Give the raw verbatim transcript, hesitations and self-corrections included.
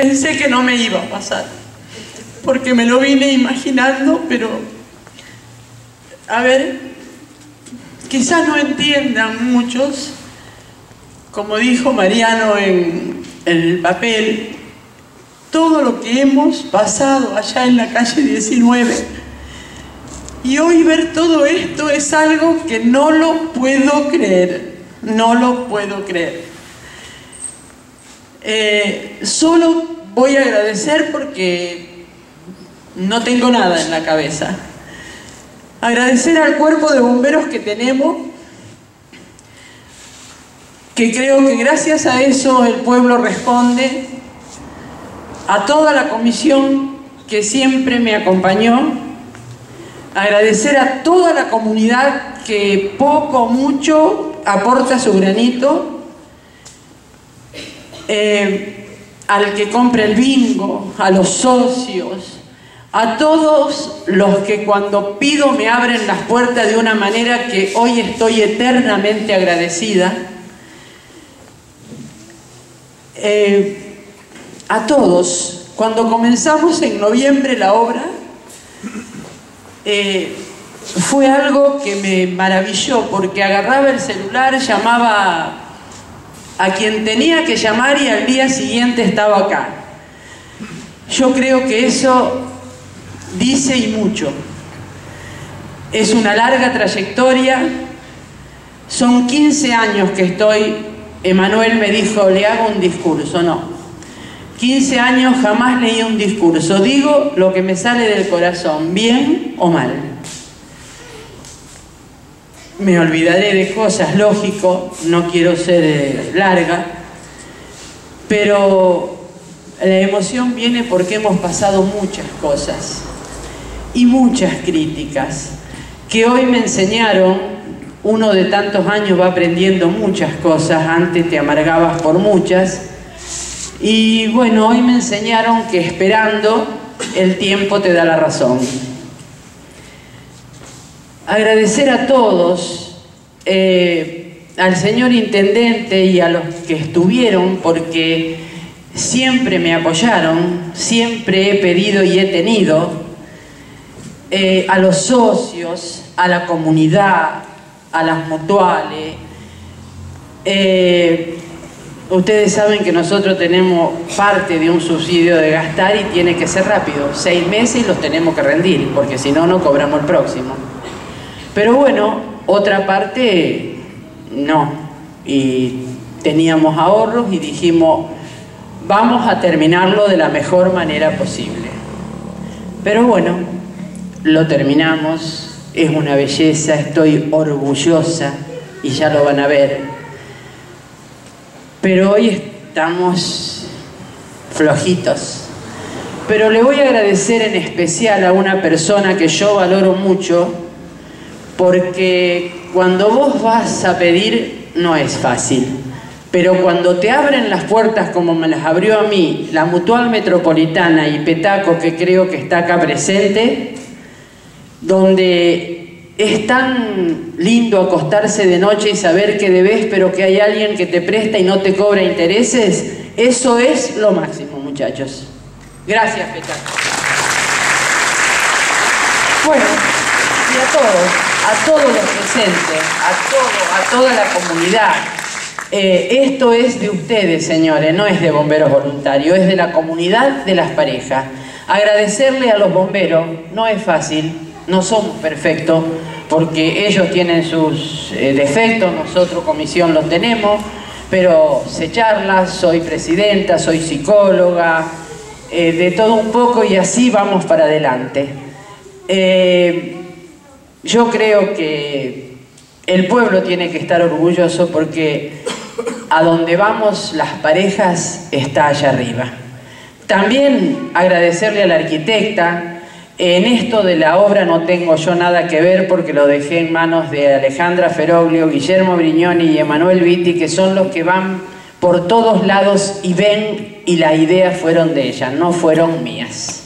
Pensé que no me iba a pasar, porque me lo vine imaginando, pero a ver, quizás no entiendan muchos, como dijo Mariano en el papel, todo lo que hemos pasado allá en la calle diecinueve. Y hoy ver todo esto es algo que no lo puedo creer, no lo puedo creer. Eh, solo voy a agradecer porque no tengo nada en la cabeza. Agradecer al cuerpo de bomberos que tenemos, que creo que gracias a eso el pueblo responde, a toda la comisión que siempre me acompañó, agradecer a toda la comunidad que poco o mucho aporta su granito, eh, al que compra el bingo, a los socios, a todos los que cuando pido me abren las puertas de una manera que hoy estoy eternamente agradecida. Eh, a todos, cuando comenzamos en noviembre la obra, eh, fue algo que me maravilló, porque agarraba el celular, llamaba a quien tenía que llamar y al día siguiente estaba acá. Yo creo que eso dice y mucho. Es una larga trayectoria, son quince años que estoy. Emanuel me dijo, le hago un discurso. No, quince años jamás leí un discurso, digo lo que me sale del corazón, bien o mal. Me olvidaré de cosas, lógico, no quiero ser eh, larga, pero la emoción viene porque hemos pasado muchas cosas y muchas críticas que hoy me enseñaron. Uno de tantos años va aprendiendo muchas cosas, antes te amargabas por muchas, y bueno, hoy me enseñaron que esperando el tiempo te da la razón. Agradecer a todos, eh, al señor intendente y a los que estuvieron, porque siempre me apoyaron, siempre he pedido y he tenido, eh, a los socios, a la comunidad, a las mutuales. Eh, ustedes saben que nosotros tenemos parte de un subsidio de gastar y tiene que ser rápido, seis meses y los tenemos que rendir, porque si no, no cobramos el próximo. Pero bueno, otra parte no, y teníamos ahorros y dijimos, vamos a terminarlo de la mejor manera posible. Pero bueno, lo terminamos. Es una belleza, estoy orgullosa y ya lo van a ver. Pero hoy estamos flojitos. Pero le voy a agradecer en especial a una persona que yo valoro mucho, porque cuando vos vas a pedir no es fácil. Pero cuando te abren las puertas como me las abrió a mí la Mutual Metropolitana y Petaco, que creo que está acá presente, donde es tan lindo acostarse de noche y saber que debes, pero que hay alguien que te presta y no te cobra intereses, eso es lo máximo, muchachos. Gracias, Petaco. Bueno, y a todos, a todos los presentes, a, todo, a toda la comunidad. Eh, esto es de ustedes, señores, no es de bomberos voluntarios, es de la comunidad de las parejas. Agradecerle a los bomberos no es fácil. No somos perfectos, porque ellos tienen sus eh, defectos, nosotros comisión los tenemos, pero se charla, soy presidenta, soy psicóloga, eh, de todo un poco y así vamos para adelante. Eh, yo creo que el pueblo tiene que estar orgulloso porque a donde vamos las parejas está allá arriba. También agradecerle a la arquitecta. En esto de la obra no tengo yo nada que ver porque lo dejé en manos de Alejandra Feroglio, Guillermo Brignoni y Emanuel Vitti, que son los que van por todos lados y ven, y las ideas fueron de ella, no fueron mías.